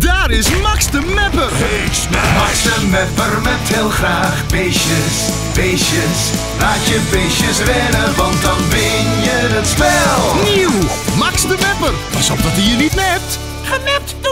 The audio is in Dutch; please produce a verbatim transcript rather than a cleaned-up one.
Daar is Max de Mapper. Hey, Max de Mapper met heel graag beestjes, beestjes. Laat je beestjes rennen, want dan win je het spel. Nieuw, Max de Mapper. Pas op dat hij je niet nept. Gemept